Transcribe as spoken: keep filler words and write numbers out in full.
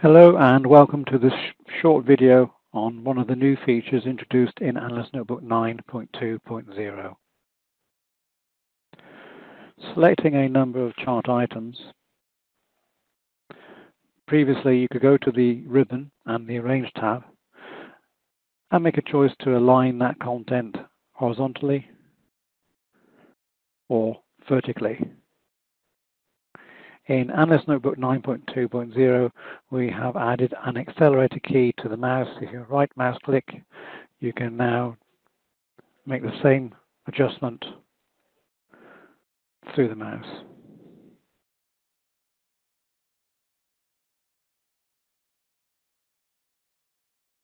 Hello and welcome to this sh short video on one of the new features introduced in Analyst Notebook nine point two point zero. Selecting a number of chart items. Previously you could go to the ribbon and the Arrange tab and make a choice to align that content horizontally or vertically. In Analyst Notebook nine point two point zero, we have added an accelerator key to the mouse. If you right mouse click, you can now make the same adjustment through the mouse.